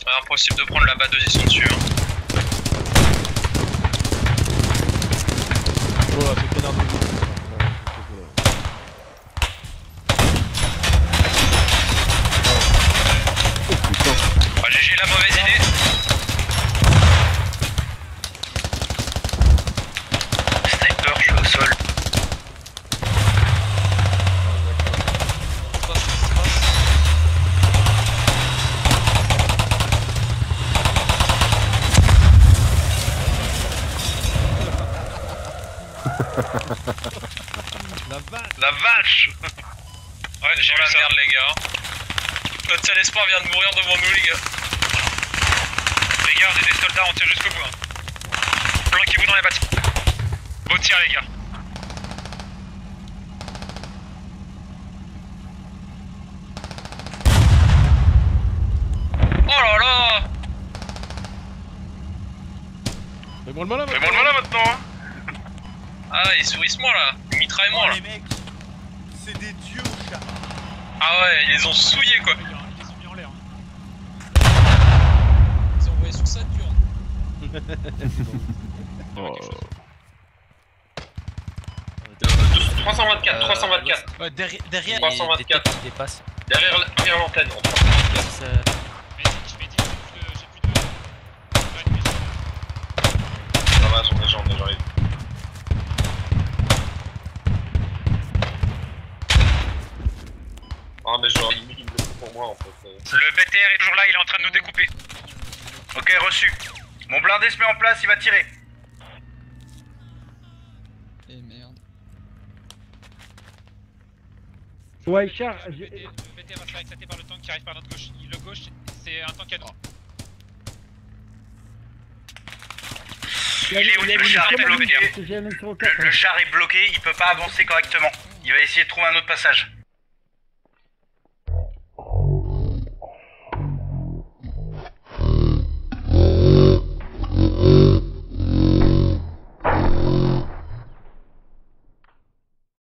Impossible de prendre la bateuse, ils sont dessus. Hein. Voilà, c'est canard de vous. Oh putain. Ah, GG, la mauvaise idée. Sniper, je suis au sol. La vache. Ouais, j'ai la merde les gars. Notre seul espoir vient de mourir devant nous les gars. Les gars, on est des soldats, on tire jusqu'au bout. Hein. Planquez-vous dans les bâtiments. Beau tir les gars. Oh là là. Fais-moi le malin maintenant. Fais-moi le malin maintenant hein. Ah, ils sourisent moi là. Ils mitraillent moi là. Les mecs, c'est des dieux, chat. Ah ouais, ils les ont souillés quoi. Ils les ont mis en l'air. Ils ont envoyé sur Saturne. Oh. 324, 324. Derrière, 324. il dépasse. Derrière l'antenne. Ça- J'ai plus de. Ça va, j'arrive. Ah mais genre limite il me le faut pour moi en fait. Le BTR est toujours là, il est en train de nous découper. Ok, reçu. Mon blindé se met en place, il va tirer. Eh merde. Ouais, Char, Le BTR va se faire éclater par le tank qui arrive par notre gauche. Le gauche, c'est un tank à nous. Il est où le char est bloqué. le Le char est bloqué, il peut pas avancer correctement. Il va essayer de trouver un autre passage.